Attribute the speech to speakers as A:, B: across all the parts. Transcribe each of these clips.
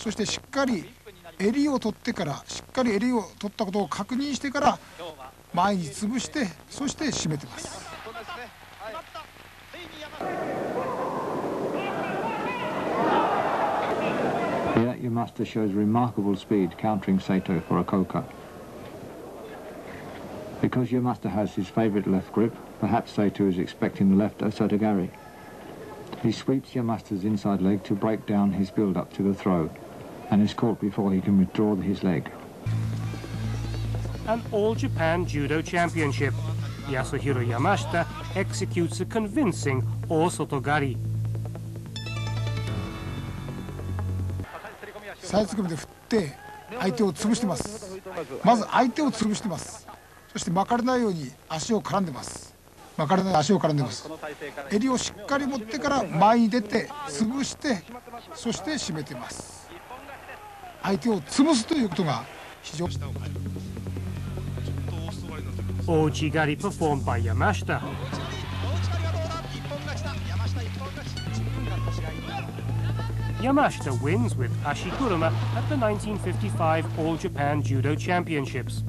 A: そしてしっかり襟を取ってから、しっかり襟を取ったことを確認してから前に潰して、そして締めてます。
B: Here, Yamashita shows remarkable speed countering Sato for a koka. Because Yamashita has his favourite left grip, perhaps Sato is expecting the left osotogari. He sweeps Yamashita's inside leg to break down his build-up to the throw, and is caught before he can withdraw his leg.
C: An All-Japan Judo Championship. Yasuhiro Yamashita executes a convincing osotogari.
A: サイド組みで振って相手を潰してます。まず相手を潰してます。そして巻かれないように足を絡んでます。巻かれない足を絡んでます。襟をしっかり持ってから前に出て潰して、そして締めてます。相手を潰すということが非常に
C: Ouchigari performed by Yamashita. Yamashita wins with Ashikuruma at the 1955 All-Japan Judo Championships.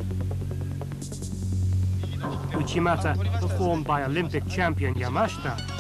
C: Uchimata, performed by Olympic champion Yamashita.